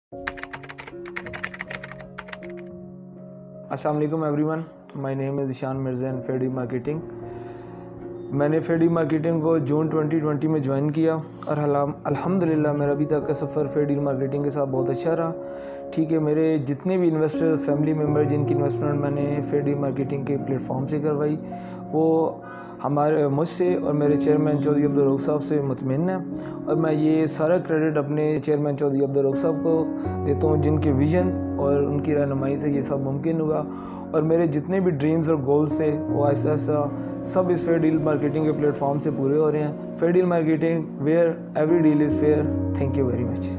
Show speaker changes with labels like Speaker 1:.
Speaker 1: अस्सलाम वालेकुम everyone, my name is Ishan Mirza in fair deal marketing. मैंने फेडी मार्केटिंग को जून 2020 में ज्वाइन किया और अल्हम्दुलिल्लाह मेरा अभी तक का सफ़र फेडी मार्केटिंग के साथ बहुत अच्छा रहा। ठीक है, मेरे जितने भी इन्वेस्टर फैमिली मेम्बर जिनकी इन्वेस्टमेंट मैंने फेडी मार्केटिंग के प्लेटफॉर्म से करवाई, वो हमारे मुझसे और मेरे चेयरमैन चौधरी अब्दुल रऊफ़ साहब से मुतमिन है और मैं ये सारा क्रेडिट अपने चेयरमैन चौधरी अब्दुल रऊफ़ साहब को देता हूँ, जिनके विज़न और उनकी रहनुमाई से ये सब मुमकिन हुआ। और मेरे जितने भी ड्रीम्स और गोल्स थे वो ऐसा ऐसा सब इस फेयर डील मार्केटिंग के प्लेटफॉर्म से पूरे हो रहे हैं। Fair deal marketing where every deal is fair. Thank you very much.